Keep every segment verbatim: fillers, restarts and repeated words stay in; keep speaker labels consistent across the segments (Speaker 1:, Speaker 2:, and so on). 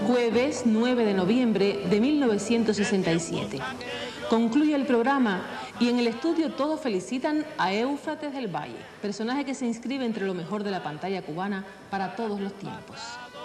Speaker 1: Jueves nueve de noviembre de mil novecientos sesenta y siete. Concluye el programa y en el estudio todos felicitan a Éufrates del Valle, personaje que se inscribe entre lo mejor de la pantalla cubana para todos los tiempos.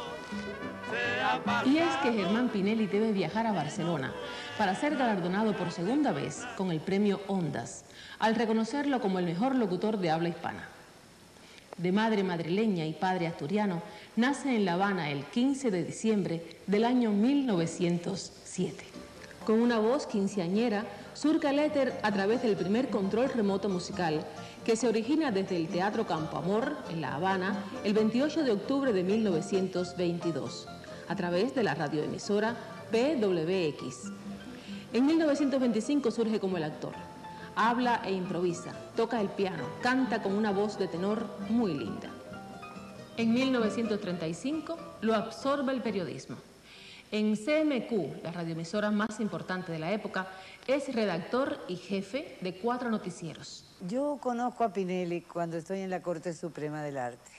Speaker 1: Y es que Germán Pinelli debe viajar a Barcelona para ser galardonado por segunda vez con el premio Ondas, al reconocerlo como el mejor locutor de habla hispana. De madre madrileña y padre asturiano, nace en La Habana el quince de diciembre del año mil novecientos siete. Con una voz quinceañera, surca el éter a través del primer control remoto musical, que se origina desde el Teatro Campo Amor, en La Habana, el veintiocho de octubre de mil novecientos veintidós, a través de la radioemisora P W X. En mil novecientos veinticinco surge como el actor. Habla e improvisa, toca el piano, canta con una voz de tenor muy linda. En mil novecientos treinta y cinco lo absorbe el periodismo. En C M Q, la radioemisora más importante de la época, es redactor y jefe de cuatro noticieros.
Speaker 2: Yo conozco a Pinelli cuando estoy en la Corte Suprema del Arte,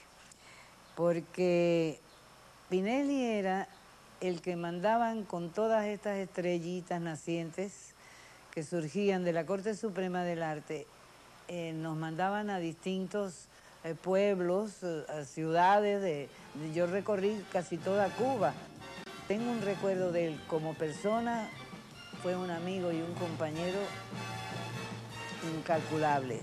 Speaker 2: porque Pinelli era el que mandaban con todas estas estrellitas nacientes que surgían de la Corte Suprema del Arte, eh, nos mandaban a distintos eh, pueblos, eh, a ciudades, de, de, yo recorrí casi toda Cuba. Tengo un recuerdo de él como persona, fue un amigo y un compañero incalculable.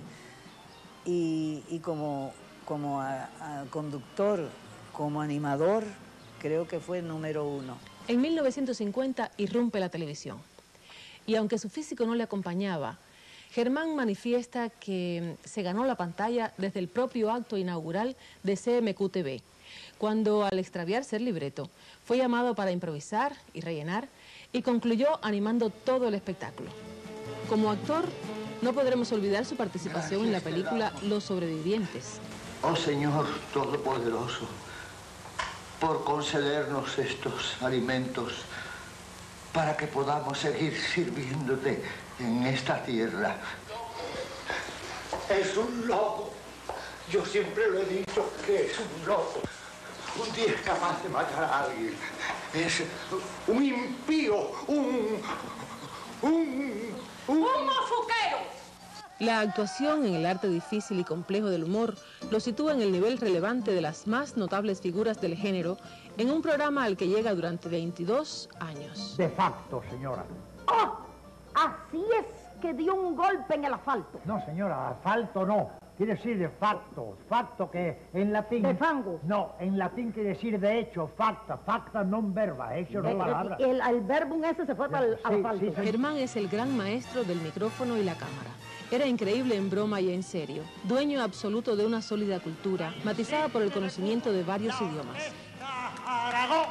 Speaker 2: Y, y como, como a, a conductor, como animador, creo que fue el número uno.
Speaker 1: En mil novecientos cincuenta irrumpe la televisión. Y aunque su físico no le acompañaba, Germán manifiesta que se ganó la pantalla desde el propio acto inaugural de C M Q T V, cuando al extraviarse el libreto fue llamado para improvisar y rellenar y concluyó animando todo el espectáculo. Como actor, no podremos olvidar su participación en la película Los Sobrevivientes.
Speaker 3: Oh Señor Todopoderoso, por concedernos estos alimentos para que podamos seguir sirviéndote en esta tierra. Es un loco. Yo siempre lo he dicho que es un loco. Un día es capaz de matar a alguien. Es un impío, un... un... un...
Speaker 4: ¡Un mofuquero!
Speaker 1: La actuación en el arte difícil y complejo del humor lo sitúa en el nivel relevante de las más notables figuras del género en un programa al que llega durante veintidós años.
Speaker 5: De facto, señora.
Speaker 4: ¡Oh! Así es que dio un golpe en el asfalto.
Speaker 5: No, señora, asfalto no. Quiere decir de facto. Facto que en latín...
Speaker 4: ¿De fango?
Speaker 5: No, en latín quiere decir de hecho, facta. Facta non verba, hecho no palabra.
Speaker 4: El, el verbum ese se fue para el
Speaker 5: Sí,
Speaker 4: asfalto.
Speaker 5: sí, sí.
Speaker 1: Germán es el gran maestro del micrófono y la cámara. Era increíble en broma y en serio, dueño absoluto de una sólida cultura, matizada por el conocimiento de varios idiomas.
Speaker 5: Aragón.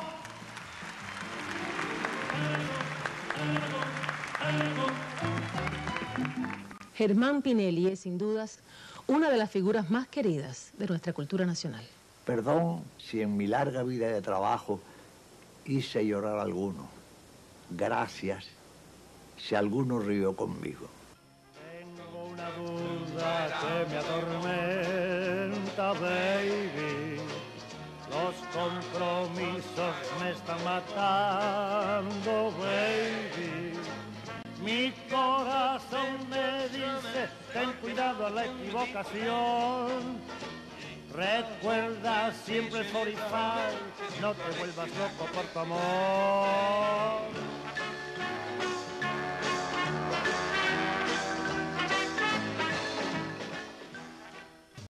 Speaker 1: Germán Pinelli es, sin dudas, una de las figuras más queridas de nuestra cultura nacional.
Speaker 3: Perdón si en mi larga vida de trabajo hice llorar a alguno. Gracias si alguno rió conmigo.
Speaker 6: Tengo una duda que me atormenta, baby. Los compromisos me están matando, baby. Mi corazón me dice, ten cuidado a la equivocación. Recuerda siempre el cuarenta y cinco, no te vuelvas loco por tu amor.